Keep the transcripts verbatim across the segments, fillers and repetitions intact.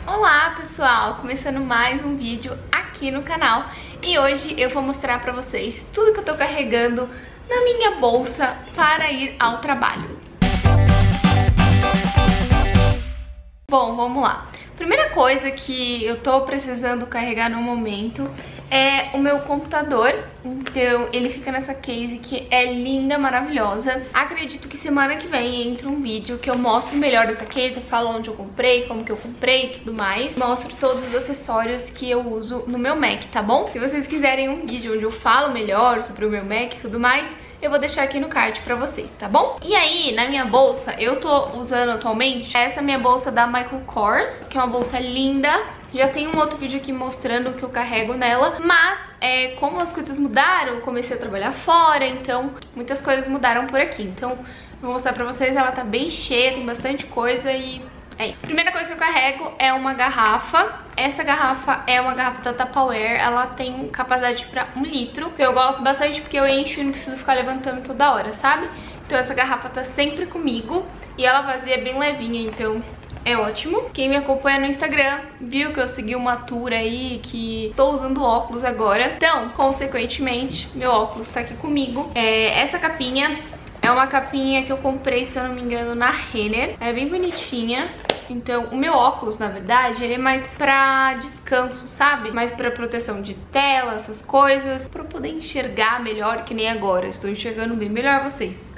Olá pessoal, começando mais um vídeo aqui no canal e hoje eu vou mostrar pra vocês tudo que eu tô carregando na minha bolsa para ir ao trabalho. Bom, vamos lá. Primeira coisa que eu tô precisando carregar no momento é o meu computador. Então ele fica nessa case que é linda, maravilhosa. Acredito que semana que vem entra um vídeo que eu mostro melhor dessa case, eu falo onde eu comprei, como que eu comprei e tudo mais. Mostro todos os acessórios que eu uso no meu Mac, tá bom? Se vocês quiserem um vídeo onde eu falo melhor sobre o meu Mac e tudo mais, eu vou deixar aqui no card pra vocês, tá bom? E aí, na minha bolsa, eu tô usando atualmente essa minha bolsa da Michael Kors, que é uma bolsa linda. Já tem um outro vídeo aqui mostrando o que eu carrego nela, mas é, como as coisas mudaram, eu comecei a trabalhar fora, então muitas coisas mudaram por aqui. Então, eu vou mostrar pra vocês, ela tá bem cheia, tem bastante coisa e... É. A primeira coisa que eu carrego é uma garrafa. Essa garrafa é uma garrafa da Tupperware. Ela tem capacidade para um litro. Então eu gosto bastante porque eu encho e não preciso ficar levantando toda hora, sabe? Então essa garrafa tá sempre comigo e ela vazia bem levinha, então é ótimo. Quem me acompanha no Instagram viu que eu segui uma tour aí, que estou usando óculos agora. Então, consequentemente, meu óculos tá aqui comigo. É, essa capinha é uma capinha que eu comprei, se eu não me engano, na Renner. É bem bonitinha. Então, o meu óculos, na verdade, ele é mais pra descanso, sabe? Mais pra proteção de tela, essas coisas. Pra eu poder enxergar melhor, que nem agora. Estou enxergando bem melhor vocês.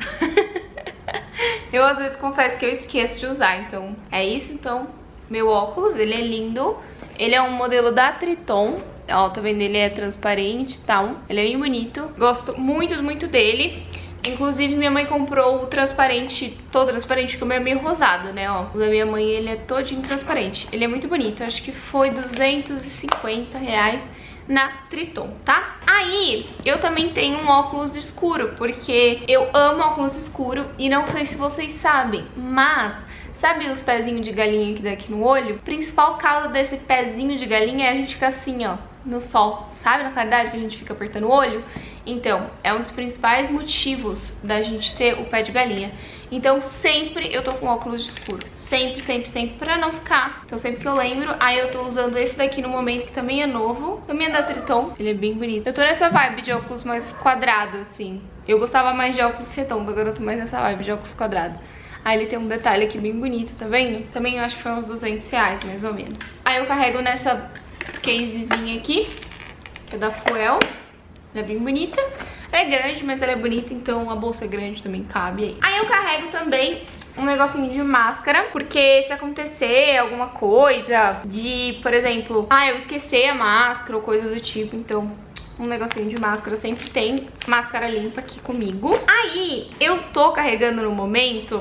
Eu, às vezes, confesso que eu esqueço de usar. Então, é isso. Então, meu óculos, ele é lindo. Ele é um modelo da Triton. Ó, tá vendo? Ele é transparente e tal. Ele é bem bonito. Gosto muito, muito dele. Inclusive, minha mãe comprou o transparente, todo transparente, que o meu é meio rosado, né, ó. O da minha mãe, ele é todinho transparente. Ele é muito bonito, acho que foi duzentos e cinquenta reais na Triton, tá? Aí, eu também tenho um óculos escuro, porque eu amo óculos escuro e não sei se vocês sabem, mas... Sabe os pezinhos de galinha que dá aqui no olho? A principal causa desse pezinho de galinha é a gente ficar assim, ó, no sol. Sabe na claridade que a gente fica apertando o olho? Então, é um dos principais motivos da gente ter o pé de galinha. Então, sempre eu tô com óculos escuro. Sempre, sempre, sempre, pra não ficar. Então, sempre que eu lembro, aí eu tô usando esse daqui no momento, que também é novo. Também é da Triton. Ele é bem bonito. Eu tô nessa vibe de óculos mais quadrado, assim. Eu gostava mais de óculos redondo, agora eu tô mais nessa vibe de óculos quadrado. Aí ele tem um detalhe aqui bem bonito, tá vendo? Também eu acho que foi uns duzentos reais, mais ou menos. Aí eu carrego nessa casezinha aqui, que é da Fuel. Ela é bem bonita. Ela é grande, mas ela é bonita, então a bolsa é grande também cabe aí. Aí eu carrego também um negocinho de máscara, porque se acontecer alguma coisa de, por exemplo, ah, eu esqueci a máscara ou coisa do tipo, então... um negocinho de máscara, sempre tem máscara limpa aqui comigo. Aí, eu tô carregando no momento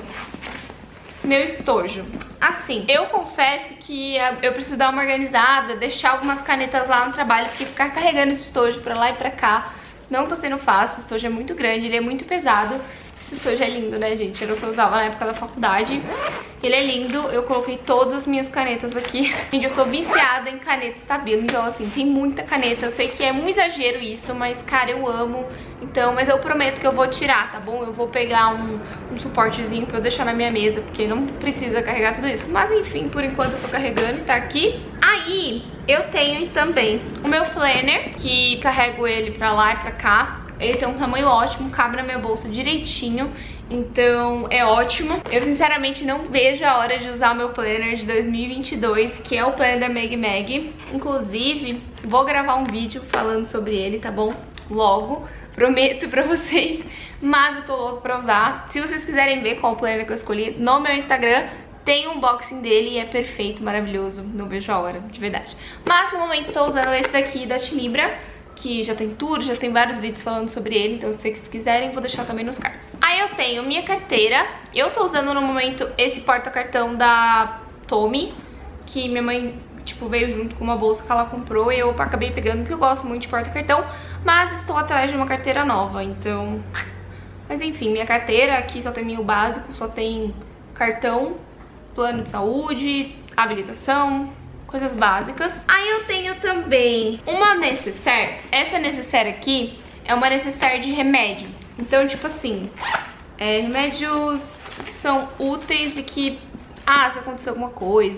meu estojo. Assim, eu confesso que eu preciso dar uma organizada, deixar algumas canetas lá no trabalho, porque ficar carregando esse estojo pra lá e pra cá não tá sendo fácil. O estojo é muito grande, ele é muito pesado. Esse estojo é lindo, né, gente? Era o que eu usava na época da faculdade. Ele é lindo, eu coloquei todas as minhas canetas aqui. Gente, eu sou viciada em caneta Stabilo, então assim, tem muita caneta. Eu sei que é um exagero isso, mas cara, eu amo. Então, mas eu prometo que eu vou tirar, tá bom? Eu vou pegar um, um suportezinho pra eu deixar na minha mesa, porque não precisa carregar tudo isso. Mas enfim, por enquanto eu tô carregando e tá aqui. Aí, eu tenho também o meu planner, que carrego ele pra lá e pra cá. Ele tem um tamanho ótimo, cabe na minha bolsa direitinho, então é ótimo. Eu sinceramente não vejo a hora de usar o meu planner de dois mil e vinte e dois, que é o planner da Meg Meg. Inclusive, vou gravar um vídeo falando sobre ele, tá bom? Logo, prometo pra vocês, mas eu tô louco pra usar. Se vocês quiserem ver qual planner que eu escolhi, no meu Instagram tem um unboxing dele e é perfeito, maravilhoso, não vejo a hora, de verdade. Mas no momento tô usando esse daqui da Tilibra, que já tem tudo, já tem vários vídeos falando sobre ele, então se vocês quiserem, vou deixar também nos cards. Aí eu tenho minha carteira, eu tô usando no momento esse porta-cartão da Tommy, que minha mãe, tipo, veio junto com uma bolsa que ela comprou e eu acabei pegando, porque eu gosto muito de porta-cartão, mas estou atrás de uma carteira nova, então... Mas enfim, minha carteira aqui só tem meu básico, só tem cartão, plano de saúde, habilitação... coisas básicas. Aí eu tenho também uma necessaire. Essa necessaire aqui é uma necessaire de remédios. Então, tipo assim, é, remédios que são úteis e que, ah, se acontecer alguma coisa,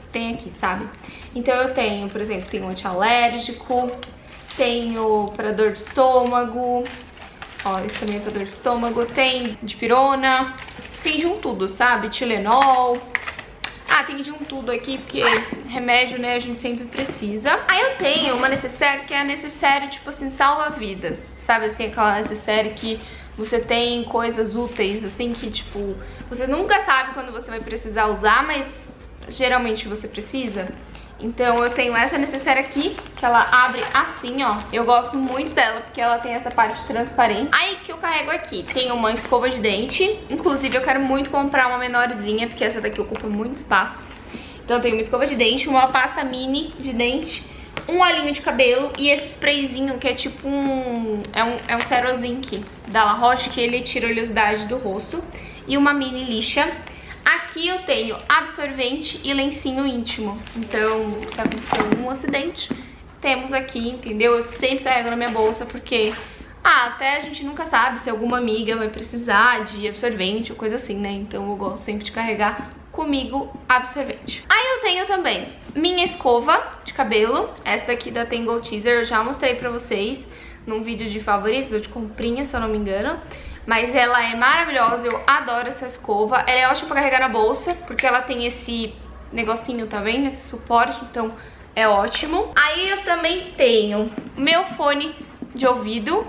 tem aqui, sabe? Então eu tenho, por exemplo, tem um antialérgico, tenho para dor de estômago, ó, isso também é para dor de estômago, tem dipirona, tem de um tudo, sabe? Tilenol. Ah, tem de um tudo aqui, porque remédio, né, a gente sempre precisa. Aí eu tenho uma necessaire que é a necessaire, tipo assim, salva-vidas. Sabe assim, aquela necessaire que você tem coisas úteis, assim, que tipo, você nunca sabe quando você vai precisar usar, mas geralmente você precisa. Então eu tenho essa necessaire aqui, que ela abre assim, ó. Eu gosto muito dela, porque ela tem essa parte transparente. Aí que eu carrego aqui, tem uma escova de dente. Inclusive eu quero muito comprar uma menorzinha, porque essa daqui ocupa muito espaço. Então eu tenho uma escova de dente, uma pasta mini de dente, um olhinho de cabelo e esse sprayzinho que é tipo um... É um, é um Cerozinc da La Roche, que ele tira a oleosidade do rosto. E uma mini lixa. Aqui eu tenho absorvente e lencinho íntimo. Então, se acontecer um acidente, temos aqui, entendeu? Eu sempre carrego na minha bolsa porque... Ah, até a gente nunca sabe se alguma amiga vai precisar de absorvente ou coisa assim, né? Então eu gosto sempre de carregar comigo absorvente. Aí eu tenho também minha escova de cabelo. Essa daqui da Tangle Teezer eu já mostrei pra vocês num vídeo de favoritos ou de comprinha, se eu não me engano. Mas ela é maravilhosa, eu adoro essa escova. Ela é ótima pra carregar na bolsa, porque ela tem esse negocinho, tá vendo? Esse suporte, então é ótimo. Aí eu também tenho meu fone de ouvido.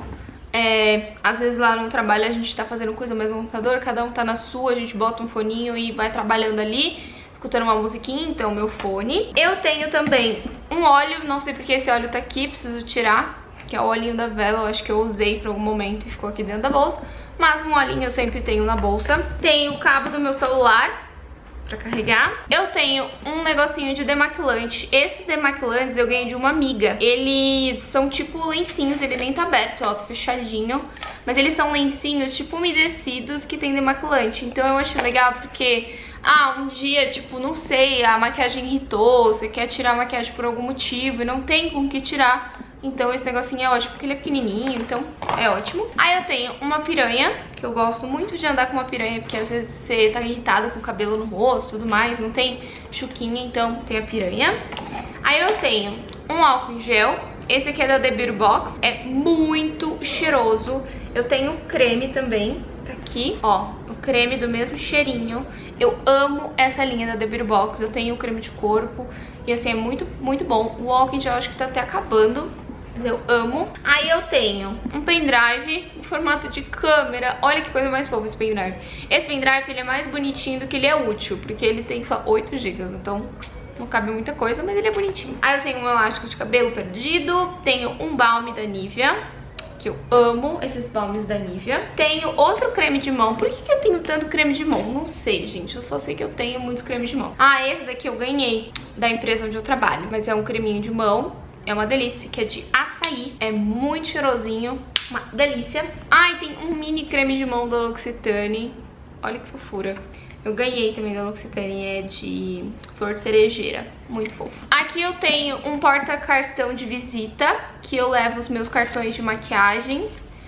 É, às vezes lá no trabalho a gente tá fazendo coisa mais no computador, cada um tá na sua, a gente bota um foninho e vai trabalhando ali, escutando uma musiquinha, então meu fone. Eu tenho também um óleo, não sei porque esse óleo tá aqui, preciso tirar, que é o olhinho da Vela, eu acho que eu usei pra algum momento e ficou aqui dentro da bolsa. Mas um olhinho eu sempre tenho na bolsa. Tenho o cabo do meu celular pra carregar. Eu tenho um negocinho de demaquilante. Esses demaquilantes eu ganhei de uma amiga. Eles são tipo lencinhos, ele nem tá aberto, ó, tá fechadinho. Mas eles são lencinhos tipo umedecidos que tem demaquilante. Então eu achei legal porque... Ah, um dia, tipo, não sei, a maquiagem irritou, você quer tirar a maquiagem por algum motivo e não tem com que tirar. Então esse negocinho é ótimo porque ele é pequenininho, então é ótimo. Aí eu tenho uma piranha, que eu gosto muito de andar com uma piranha, porque às vezes você tá irritada com o cabelo no rosto e tudo mais, não tem chuquinha, então tem a piranha. Aí eu tenho um álcool em gel, esse aqui é da The Beauty Box, é muito cheiroso. Eu tenho creme também, tá aqui, ó, o creme do mesmo cheirinho. Eu amo essa linha da The Beauty Box, eu tenho o creme de corpo e assim, é muito, muito bom. O álcool em gel acho que tá até acabando, mas eu amo. Aí eu tenho um pendrive em formato de câmera. Olha que coisa mais fofa esse pendrive. Esse pendrive ele é mais bonitinho do que ele é útil, porque ele tem só oito gigas, então não cabe muita coisa, mas ele é bonitinho. Aí eu tenho um elástico de cabelo perdido, tenho um balme da Nivea, que eu amo esses balmes da Nivea. Tenho outro creme de mão. Por que que eu tenho tanto creme de mão? Não sei, gente. Eu só sei que eu tenho muitos cremes de mão. Ah, esse daqui eu ganhei da empresa onde eu trabalho. Mas é um creminho de mão. É uma delícia, que é de açaí. É muito cheirosinho. Uma delícia. Ah, e tem um mini creme de mão da L'Occitane. Olha que fofura. Eu ganhei também da L'Occitane, é de flor de cerejeira, muito fofo. Aqui eu tenho um porta-cartão de visita, que eu levo os meus cartões de maquiagem,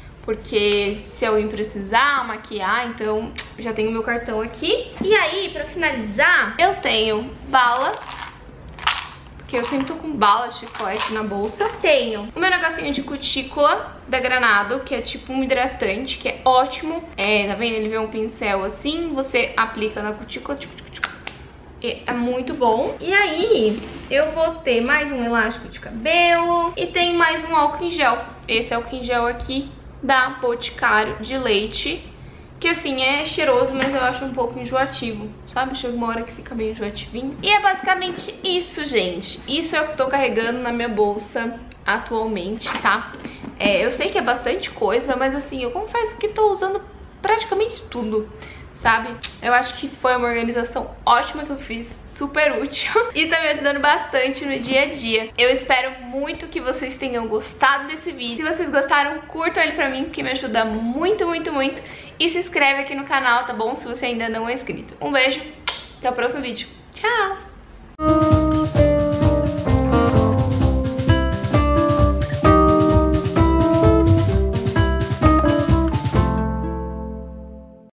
porque se alguém precisar maquiar, então já tenho meu cartão aqui. E aí, pra finalizar, eu tenho bala, porque eu sempre tô com bala de chiclete na bolsa. Tenho o meu negocinho de cutícula da Granado, que é tipo um hidratante, que é ótimo. É, tá vendo? Ele vem um pincel assim, você aplica na cutícula, tchuc, tchuc, tchuc. É muito bom. E aí, eu vou ter mais um elástico de cabelo e tem mais um álcool em gel. Esse álcool em gel aqui da Boticário de leite, que assim, é cheiroso, mas eu acho um pouco enjoativo, sabe? Chega uma hora que fica bem enjoativinho. E é basicamente isso, gente. Isso é o que eu tô carregando na minha bolsa atualmente, tá? É, eu sei que é bastante coisa, mas assim, eu confesso que tô usando praticamente tudo, sabe? Eu acho que foi uma organização ótima que eu fiz, super útil e tá me ajudando bastante no dia a dia. Eu espero muito que vocês tenham gostado desse vídeo. Se vocês gostaram, curtam ele pra mim, porque me ajuda muito, muito, muito. E se inscreve aqui no canal, tá bom? Se você ainda não é inscrito. Um beijo, até o próximo vídeo. Tchau!